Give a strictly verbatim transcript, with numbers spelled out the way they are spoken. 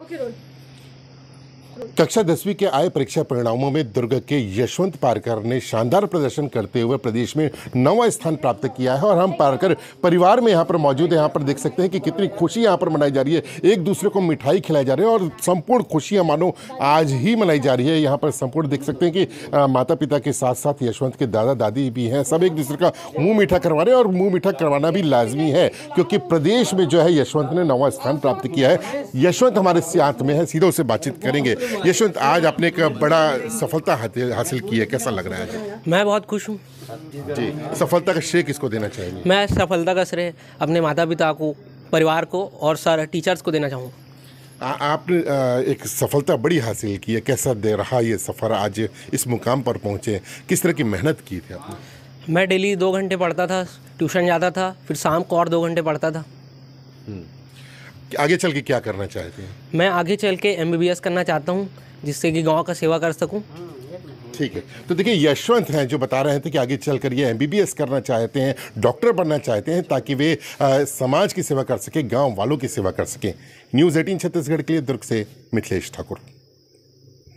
कक्षा दसवीं के आय परीक्षा परिणामों में दुर्ग के यशवंत पारकर ने शानदार प्रदर्शन करते हुए प्रदेश में नौवां स्थान प्राप्त किया है। और हम पारकर परिवार में यहाँ पर मौजूद है। यहाँ पर देख सकते हैं कि कितनी खुशी यहाँ पर मनाई जा रही है। एक दूसरे को मिठाई खिलाई जा रही है और संपूर्ण खुशियाँ मानो आज ही मनाई जा रही है। यहाँ पर संपूर्ण देख सकते हैं कि आ, माता पिता के साथ साथ यशवंत के दादा दादी भी हैं। सब एक दूसरे का मुँह मीठा करवा रहे हैं और मुँह मीठा करवाना भी लाजमी है, क्योंकि प्रदेश में जो है यशवंत ने नौवां स्थान प्राप्त किया है। यशवंत हमारे साथ में है, सीधा उससे बातचीत करेंगे। यशवंत, आज आपने एक बड़ा सफलता हासिल की है, कैसा लग रहा है? मैं बहुत खुश हूँ जी। सफलता का श्रेय किसको देना चाहेंगे? मैं सफलता का श्रेय अपने माता पिता को, परिवार को और सारे टीचर्स को देना चाहूँगा। आपने एक सफलता बड़ी हासिल की है, कैसा दे रहा ये सफ़र? आज इस मुकाम पर पहुँचे, किस तरह की मेहनत की थी आपने? मैं डेली दो घंटे पढ़ता था, ट्यूशन जाता था, फिर शाम को और दो घंटे पढ़ता था। आगे चल के क्या करना चाहते हैं? मैं आगे चल के एम बी बी एस करना चाहता हूँ, जिससे कि गांव का सेवा कर सकूं। ठीक है, तो देखिए यशवंत हैं जो बता रहे थे कि आगे चलकर ये एम बी बी एस करना चाहते हैं, डॉक्टर बनना चाहते हैं, ताकि वे आ, समाज की सेवा कर सकें, गांव वालों की सेवा कर सकें। न्यूज़ अठारह छत्तीसगढ़ के लिए दुर्ग से मिथिलेश ठाकुर।